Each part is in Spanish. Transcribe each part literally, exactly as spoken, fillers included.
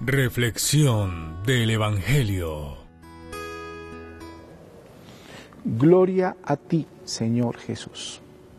Reflexión del Evangelio. Gloria a ti, Señor Jesús.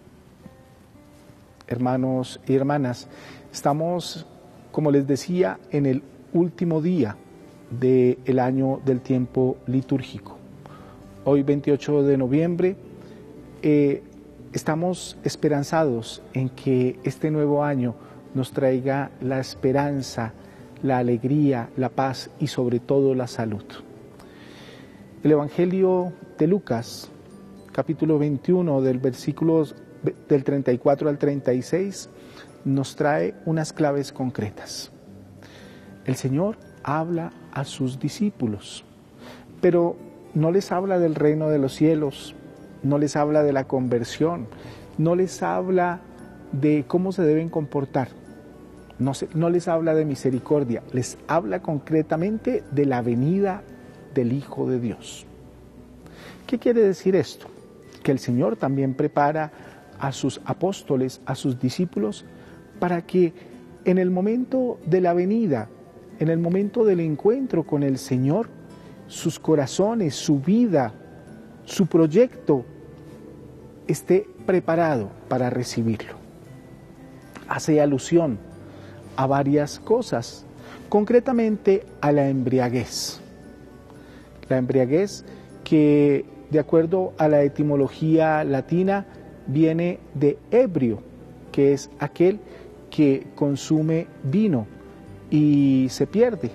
Hermanos y hermanas, estamos, como les decía, en el último día del año del tiempo litúrgico. Hoy, veintiocho de noviembre, eh, estamos esperanzados en que este nuevo año nos traiga la esperanza, la alegría, la paz y sobre todo la salud. El Evangelio de Lucas, capítulo veintiuno, del versículo del treinta y cuatro al treinta y seis, nos trae unas claves concretas. El Señor habla a sus discípulos, pero no les habla del reino de los cielos, no les habla de la conversión, no les habla de cómo se deben comportar, no, se, no les habla de misericordia, les habla concretamente de la venida del Hijo de Dios. ¿Qué quiere decir esto? Que el Señor también prepara a sus apóstoles, a sus discípulos, para que en el momento de la venida, en el momento del encuentro con el Señor, sus corazones, su vida, su proyecto esté preparado para recibirlo. Hace alusión a varias cosas, concretamente a la embriaguez. La embriaguez que, de acuerdo a la etimología latina, viene de ebrio, que es aquel que consume vino y se pierde.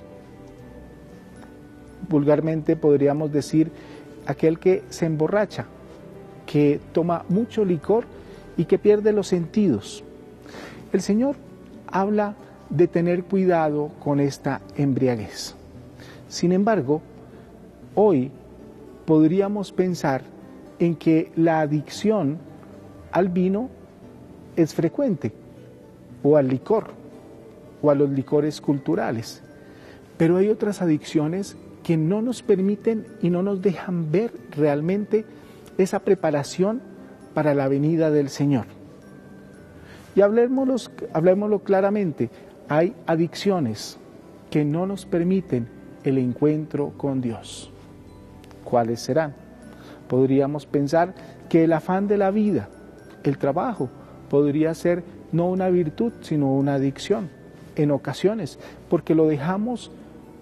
Vulgarmente podríamos decir aquel que se emborracha, que toma mucho licor y que pierde los sentidos. El Señor habla de tener cuidado con esta embriaguez. Sin embargo, hoy podríamos pensar en que la adicción al vino es frecuente, o al licor, o a los licores culturales. Pero hay otras adicciones que no nos permiten y no nos dejan ver realmente esa preparación para la venida del Señor. Y hablemoslo, hablemoslo claramente, hay adicciones que no nos permiten el encuentro con Dios. ¿Cuáles serán? Podríamos pensar que el afán de la vida, el trabajo, podría ser no una virtud, sino una adicción, en ocasiones, porque lo dejamos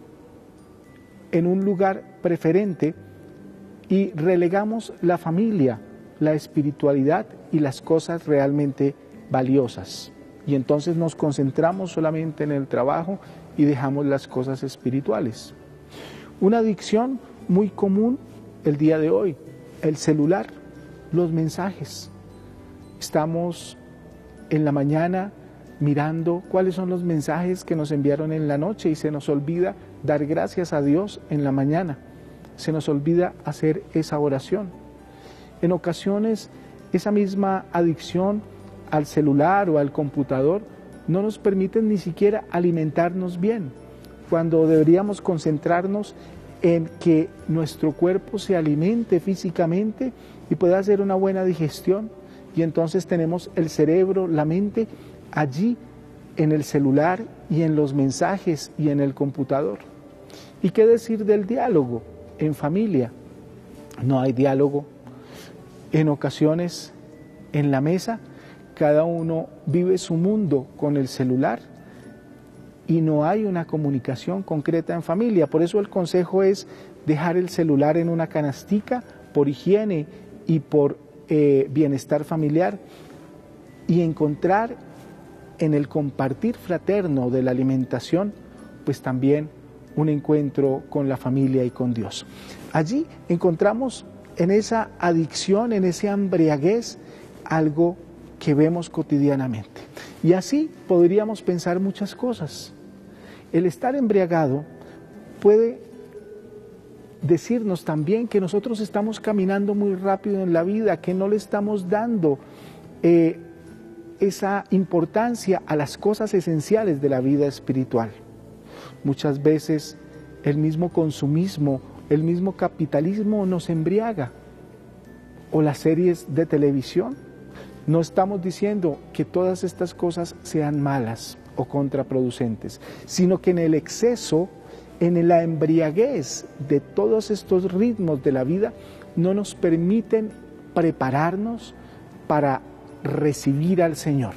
en un lugar preferente y relegamos la familia, la espiritualidad y las cosas realmente valiosas. Y entonces nos concentramos solamente en el trabajo y dejamos las cosas espirituales. Una adicción muy común el día de hoy, el celular, los mensajes. Estamos en la mañana mirando cuáles son los mensajes que nos enviaron en la noche y se nos olvida dar gracias a Dios en la mañana. Se nos olvida hacer esa oración. En ocasiones, esa misma adicción al celular o al computador no nos permite ni siquiera alimentarnos bien, cuando deberíamos concentrarnos en que nuestro cuerpo se alimente físicamente y pueda hacer una buena digestión, y entonces tenemos el cerebro, la mente allí en el celular y en los mensajes y en el computador. ¿Y qué decir del diálogo en familia? No hay diálogo. En ocasiones, en la mesa, cada uno vive su mundo con el celular y no hay una comunicación concreta en familia. Por eso el consejo es dejar el celular en una canastica por higiene y por eh, bienestar familiar, y encontrar en el compartir fraterno de la alimentación, pues también un encuentro con la familia y con Dios. Allí encontramos en esa adicción, en esa embriaguez, algo que vemos cotidianamente. Y así podríamos pensar muchas cosas. El estar embriagado puede decirnos también que nosotros estamos caminando muy rápido en la vida, que no le estamos dando eh, esa importancia a las cosas esenciales de la vida espiritual. Muchas veces el mismo consumismo, el mismo capitalismo nos embriaga, o las series de televisión. No estamos diciendo que todas estas cosas sean malas o contraproducentes, sino que en el exceso, en la embriaguez de todos estos ritmos de la vida, no nos permiten prepararnos para recibir al Señor.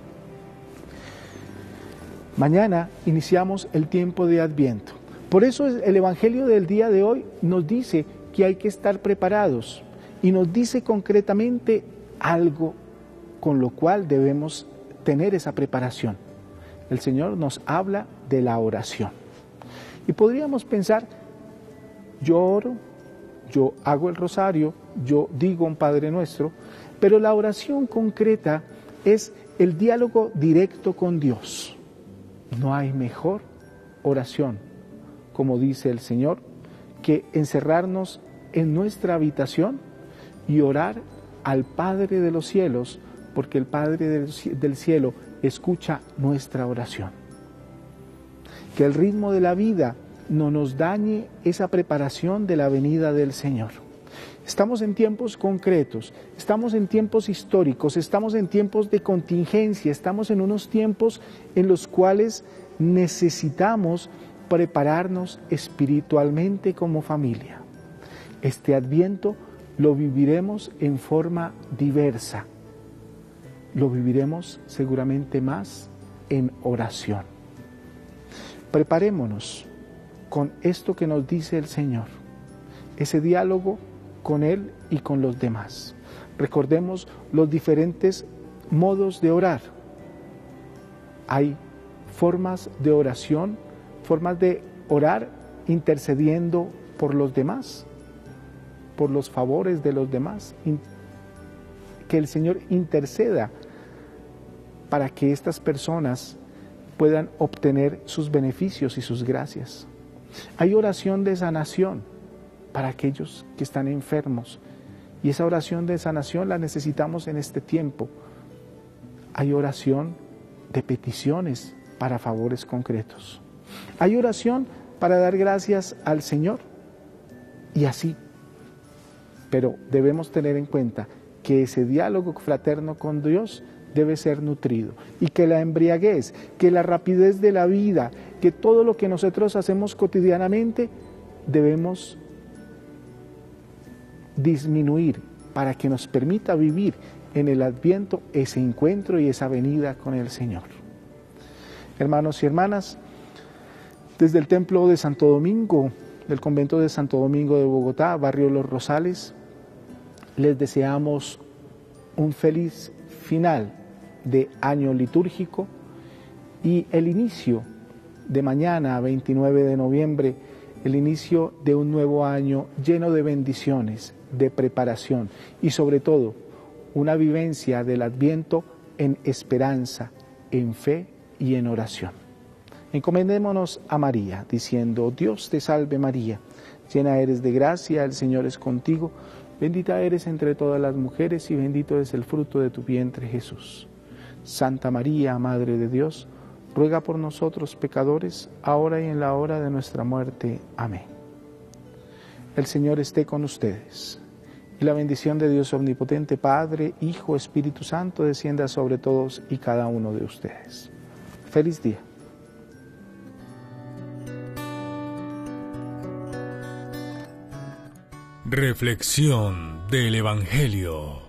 Mañana iniciamos el tiempo de Adviento. Por eso el Evangelio del día de hoy nos dice que hay que estar preparados y nos dice concretamente algo con lo cual debemos tener esa preparación. El Señor nos habla de la oración. Y podríamos pensar, yo oro, yo hago el rosario, yo digo un Padre Nuestro, pero la oración concreta es el diálogo directo con Dios. No hay mejor oración, como dice el Señor, que encerrarnos en nuestra habitación y orar al Padre de los cielos, porque el Padre del cielo escucha nuestra oración. Que el ritmo de la vida no nos dañe esa preparación de la venida del Señor. Estamos en tiempos concretos, estamos en tiempos históricos, estamos en tiempos de contingencia, estamos en unos tiempos en los cuales necesitamos prepararnos espiritualmente como familia. Este Adviento lo viviremos en forma diversa, lo viviremos seguramente más en oración. Preparémonos con esto que nos dice el Señor, ese diálogo con Él y con los demás. Recordemos los diferentes modos de orar. Hay formas de oración, formas de orar intercediendo por los demás, por los favores de los demás, que el Señor interceda para que estas personas puedan obtener sus beneficios y sus gracias. Hay oración de sanación para aquellos que están enfermos, y esa oración de sanación la necesitamos en este tiempo. Hay oración de peticiones para favores concretos. Hay oración para dar gracias al Señor, y así. Pero debemos tener en cuenta que ese diálogo fraterno con Dios debe ser nutrido, y que la embriaguez, que la rapidez de la vida, que todo lo que nosotros hacemos cotidianamente, debemos disminuir para que nos permita vivir en el Adviento ese encuentro y esa venida con el Señor. Hermanos y hermanas, desde el Templo de Santo Domingo, del Convento de Santo Domingo de Bogotá, barrio Los Rosales, les deseamos un feliz final de año litúrgico y el inicio de mañana, veintinueve de noviembre, el inicio de un nuevo año lleno de bendiciones, de preparación y sobre todo una vivencia del Adviento en esperanza, en fe y en oración. Encomendémonos a María, diciendo: Dios te salve María, llena eres de gracia, el Señor es contigo, bendita eres entre todas las mujeres y bendito es el fruto de tu vientre Jesús. Santa María, Madre de Dios, ruega por nosotros pecadores, ahora y en la hora de nuestra muerte. Amén. El Señor esté con ustedes, y la bendición de Dios Omnipotente, Padre, Hijo, Espíritu Santo, descienda sobre todos y cada uno de ustedes. Feliz día. Reflexión del Evangelio.